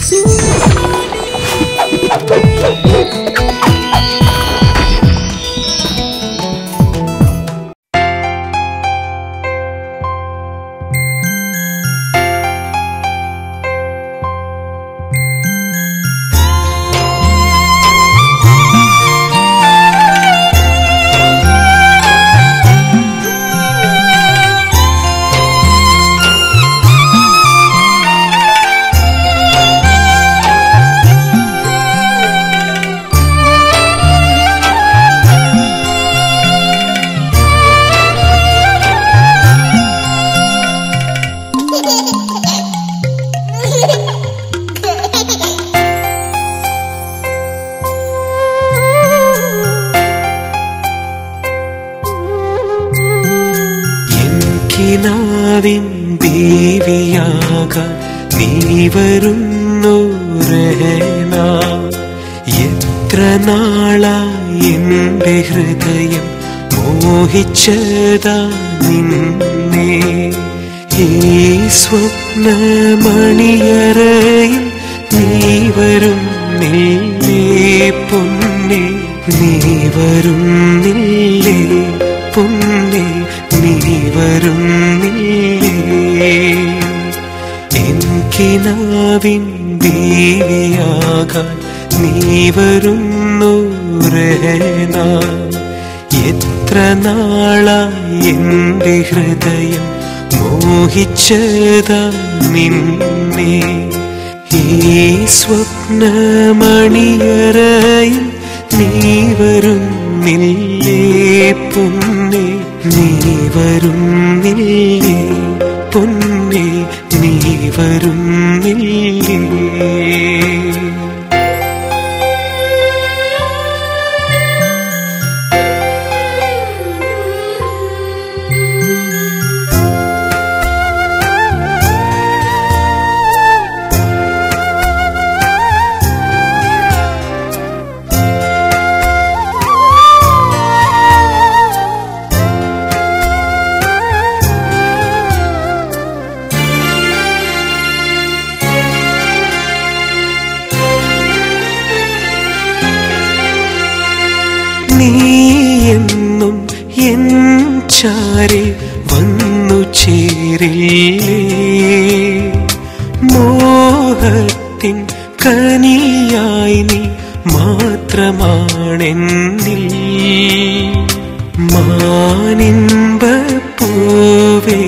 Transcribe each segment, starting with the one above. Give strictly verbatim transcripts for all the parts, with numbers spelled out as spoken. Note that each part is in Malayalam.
കിനാവിൻ ദേവിയാകാൻ നീ വരുന്നു രഹന. എത്ര നാളായി എൻ്റെ ഹൃദയം മോഹിച്ചതാ നിന്നെ. ഈ സ്വപ്നമണിയറയിൽ നീ വരുന്നില്ലേ പൊന്നേ, നീ വരുന്നില്ലേ പൊന്നേ, നീ വരുന്നില്ലേ. എൻ കിനാവിൻ ദേവിയാകാൻ നീ വരുന്നു രഹന. എത്ര നാളായി എൻ്റെ ഹൃദയം മോഹിച്ചതാ നിന്നെ. ഈ സ്വപ്നമണിയറയിൽ നീ വരുന്നില്ലേ പൊന്നേ, നീ വരുന്നില്ലേ പൊന്നേ, നീ വരുന്നില്ലേ. നീ എന്നും എൻ ചാരെ വന്നു ചേരില്ലേ. മോഹത്തിൻ കനിയായി നീ മാത്രമാണെന്നിൽ. മാനിൻപൂവേ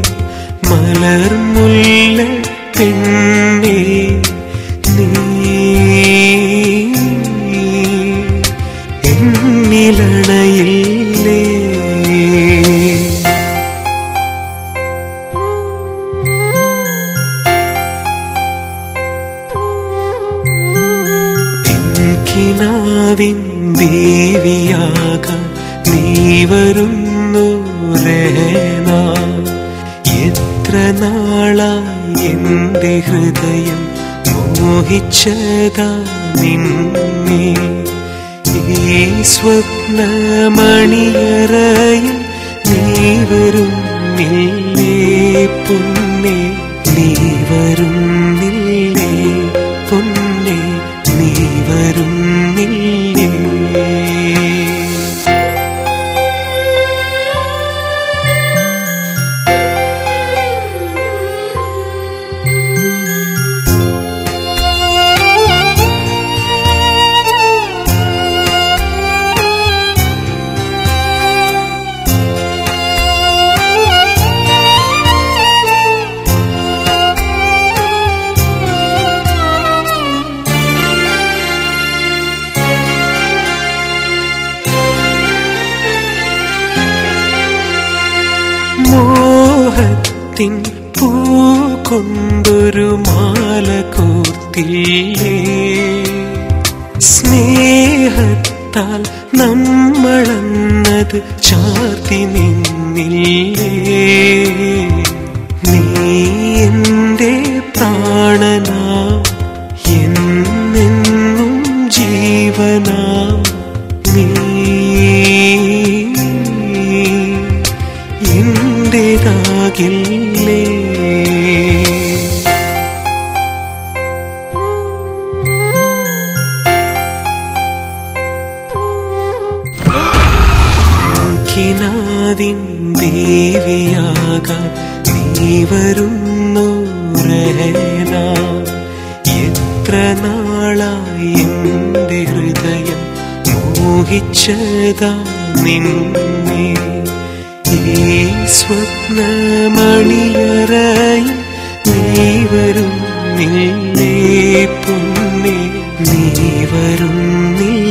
മലർമുല്ല പെണ്ണേ, നീ എന്നിലണയില്ലേ. കിനാവിൻ ദേവിയാകാൻ നീ വരുന്നു രഹന. എത്ര നാളായി എൻ്റെ ഹൃദയം മോഹിച്ചതാ നിന്നെ. ഈ സ്വപ്നമണിയറയിൽ നീ വരുന്നില്ലേ പൊന്നേ, നീ വരുന്നില്ലേ പൊന്നേ, നീ വരുന്നില്ലേ. മോഹത്തിൻ പൂ കൊണ്ടൊരു മാല കോർത്തില്ലേ. സ്നേഹത്താൽ നമ്മളന്നത് ചാർത്തി നിന്നില്ലേ. നീ എൻ്റെ പ്രാണനാ, എന്നെന്നും ജീവനാ. നീ എന്റേതാകില്ലേ. അതിൻ ദേവിയാകാൻ നീ വരുന്നു റഹന. എത്ര നാളായി എൻ്റെ ഹൃദയം മോഹിച്ചതാ നിന്നെ. ഈ സ്വപ്നമണിയറയിൽ നീ വരുന്നില്ലേ പൊന്നേ, നീ വരുന്നില്ലേ.